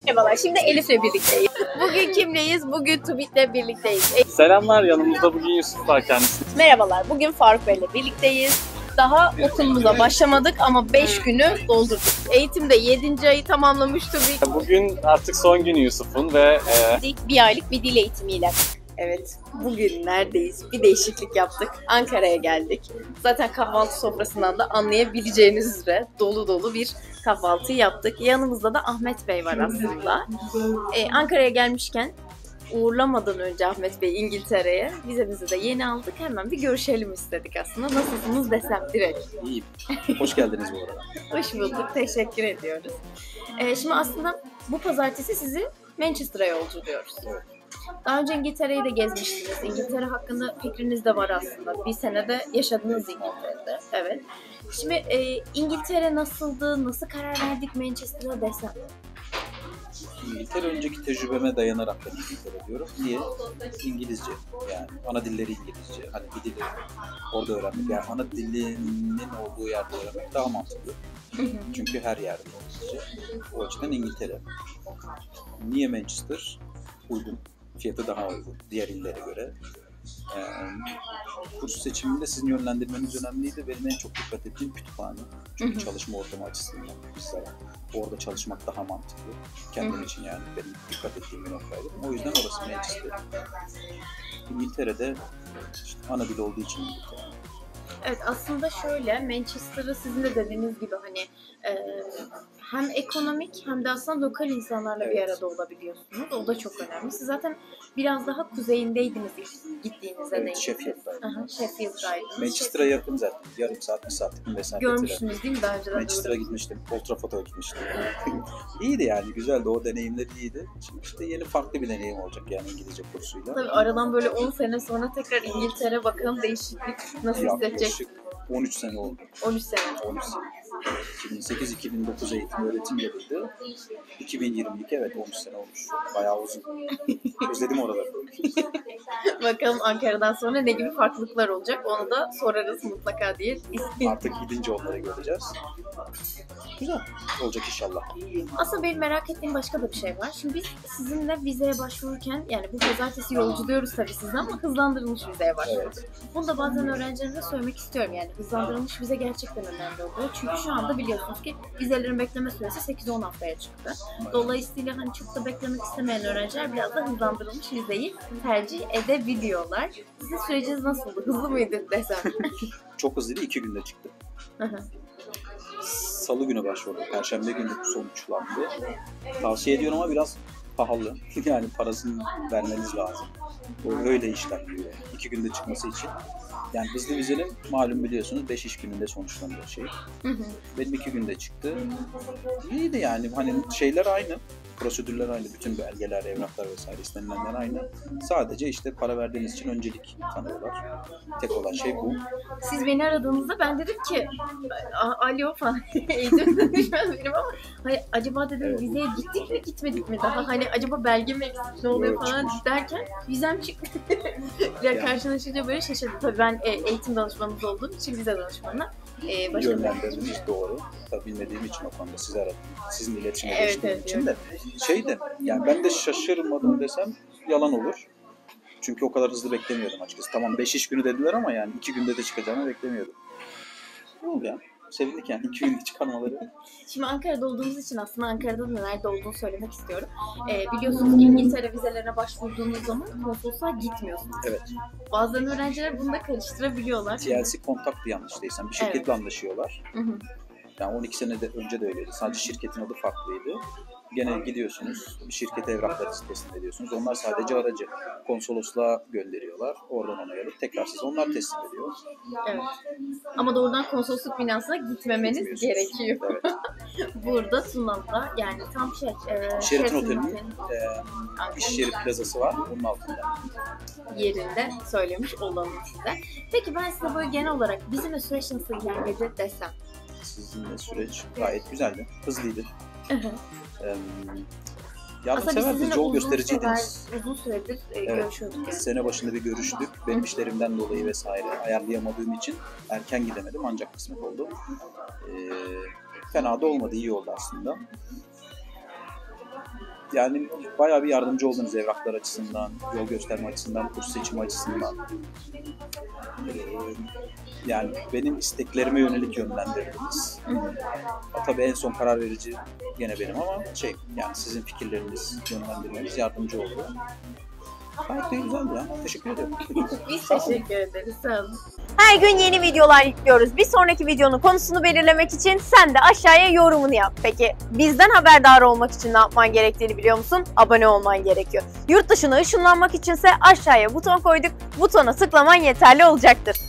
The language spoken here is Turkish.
Merhabalar, şimdi Elif'le birlikteyiz. Bugün kimleyiz? Bugün Tubit'le birlikteyiz. Selamlar, yanımızda bugün Yusuf var kendisi. Merhabalar, bugün Faruk Bey'le birlikteyiz. Daha okulumuza başlamadık ama 5 günü doldurduk. Eğitimde 7. ayı tamamlamış Tubit. Bugün artık son günü Yusuf'un ve Bir aylık bir dil eğitimiyle. Evet, bugün neredeyiz? Bir değişiklik yaptık. Ankara'ya geldik. Zaten kahvaltı sofrasından da anlayabileceğiniz üzere dolu dolu bir kahvaltı yaptık. Yanımızda da Ahmet Bey var aslında. Ankara'ya gelmişken uğurlamadan önce Ahmet Bey İngiltere'ye vizemizi de yeni aldık. Hemen bir görüşelim istedik aslında. Nasılsınız desem direkt. İyiyim. Hoş geldiniz bu arada. Hoş bulduk. Teşekkür ediyoruz. Şimdi aslında bu pazartesi sizi Manchester'a yolculuyoruz. Daha önce İngiltere'yi de gezmiştiniz. İngiltere hakkında fikriniz de var aslında. Bir senede yaşadınız İngiltere'de. Evet. Şimdi İngiltere nasıldı? Nasıl karar verdik Manchester'a desem? İngiltere önceki tecrübeme dayanarak ben İngiltere diyorum. Niye? İngilizce. Yani ana dilleri İngilizce. Hani bir dili orada öğrenmek. Yani ana dilinin olduğu yerde öğrenmek daha mantıklı. Çünkü her yerde İngilizce. O açıdan İngiltere. Niye Manchester? Uygun. Fiyatı daha uygun. Diğer illere göre. Kurs seçiminde sizin yönlendirmeniz önemliydi. Benim en çok dikkat ettiğim kütüphane. Çünkü çalışma ortamı açısından mesela orada çalışmak daha mantıklı. Kendim için yani benim dikkat ettiğim bir noktaydı. O yüzden orası Manchester. İngiltere'de işte ana dil olduğu için İngiltere. Evet, aslında şöyle, Manchester'ı sizin de dediğiniz gibi hani hem ekonomik hem de aslında lokal insanlarla bir arada olabiliyorsunuz. O da çok önemli. Siz zaten biraz daha kuzeyindeydiniz gittiğinizde. Evet, Sheffield'daydım. Sheffield'daydınız. Manchester'a yakın zaten. Yarım saat, bir saatlik bir mesafede. Görmüşsünüz değil mi daha önceden? Manchester'a gitmiştim. Old Trafford'a gitmiştim. İyiydi yani, güzeldi. O deneyimler iyiydi. Şimdi işte yeni farklı bir deneyim olacak yani İngilizce kursuyla. Tabii aradan böyle 10 sene sonra tekrar İngiltere bakalım değişiklik nasıl hissedecek? 13 sene oldu. 13 sene. 13 sene. 2008-2009 eğitim öğretim yılıydı. 2022 evet 13 sene olmuş. Bayağı uzun. Özledim oraları. Bakalım Ankara'dan sonra ne gibi farklılıklar olacak onu da sorarız mutlaka diye. Artık gidince onları göreceğiz. Güzel olacak inşallah. Aslında benim merak ettiğim başka da bir şey var. Şimdi biz sizinle vizeye başvururken yani bu pazartesi yolculuyoruz tabii sizden ama hızlandırılmış vizeye başvurduk. Evet. Bunu da bazen öğrencilerimize söylemek istiyorum yani hızlandırılmış vize gerçekten önemli oluyor. Çünkü şu anda biliyorsunuz ki vizelerin bekleme süresi 8-10 haftaya çıktı. Dolayısıyla hani çok da beklemek istemeyen öğrenciler biraz da hızlandırılmış vizeyi tercih edebiliyorlar. Sizin süreciniz nasıldı? Hızlı mıydı desem? Çok hızlıydı. 2 günde çıktı. Salı günü başvurdum. Perşembe günü sonuçlandı. Tavsiye ediyorum ama biraz pahalı. Yani parasını vermeniz lazım. O öyle işlenmiyor. 2 günde çıkması için. Yani hızlı vizenin malum biliyorsunuz 5 iş gününde sonuçlanıyor şey. Benim 2 günde çıktı. İyiydi yani hani şeyler aynı. Prosedürler aynı. Bütün belgeler, evraklar vesaire istenilenler aynı. Sadece işte para verdiğiniz için öncelik tanıyorlar. Tek olan şey bu. Siz beni aradığınızda ben dedim ki alo falan eğitim düşmez benim ama hani acaba dedim Evet. vizeye gittik mi gitmedik mi daha hani acaba belge mi eksik ne oluyor Evet, falan çıkmış. derken vizem çıktı. Ya karşılaşınca böyle şaşırdım. Tabii ben eğitim danışmanınız olduğum için vize danışmanına Yönlendirmiş doğru. Tabii bilmediğim için o konuda sizi aradım. Sizin iletişime Evet, geçtiğim evet, için de yani ben de şaşırmadım desem yalan olur. Çünkü o kadar hızlı beklemiyordum açıkçası. Tamam 5 iş günü dediler ama yani 2 günde de çıkacağını beklemiyordum. Ne oldu ya? Sevindik yani 2 günde çıkarmaları. Şimdi Ankara'da olduğumuz için aslında Ankara'da da nerede olduğunu söylemek istiyorum. Biliyorsunuz ki İngiltere vizelerine başvurduğunuz zaman konsolosluğa gitmiyorsunuz. Evet. Bazen öğrenciler bunu da karıştırabiliyorlar. TLC kontaktı yanlış değilsem. Bir şirketle anlaşıyorlar. Hı hı. Yani 12 sene önce de öyleydi. Sadece şirketin adı farklıydı. Gene gidiyorsunuz, bir şirkete evrakları teslim ediyorsunuz. Onlar sadece aracı. Konsolosluğa gönderiyorlar. Oradan onay alıp tekrar size onlar teslim ediyor. Evet. Ama doğrudan konsolosluk binasına gitmemeniz gerekiyor. Evet. Burada Tuna'da yani tam Sheraton Oteli'nin iş yeri plazası var. Onun altında. yerinde söylemiş olalım size. Peki ben size böyle genel olarak bizimle süreç nasıl ilerledi desem. Sizinle süreç gayet güzeldi. Hızlıydı. Aslında biz sizinle yol göstericiydiniz. uzun süredir görüşüyorduk. Yani. Sene başında bir görüştük. Benim işlerimden dolayı vesaire ayarlayamadığım için erken gidemedim ancak kısmet oldu. Fena da olmadı, iyi oldu aslında. Yani bayağı bir yardımcı oldunuz evraklar açısından, yol gösterme açısından, kurs seçimi açısından. Yani benim isteklerime yönelik yönlendirdiniz. Tabii en son karar verici gene benim ama yani sizin fikirleriniz, yönlendirmeniz yardımcı oldu. Gayet de güzeldi ya. Teşekkür ederim. Biz teşekkür ederiz. Sağ olun. Her gün yeni videolar yüklüyoruz. Bir sonraki videonun konusunu belirlemek için sen de aşağıya yorumunu yap. Peki bizden haberdar olmak için ne yapman gerektiğini biliyor musun? Abone olman gerekiyor. Yurt dışına ışınlanmak içinse aşağıya buton koyduk. Butona tıklaman yeterli olacaktır.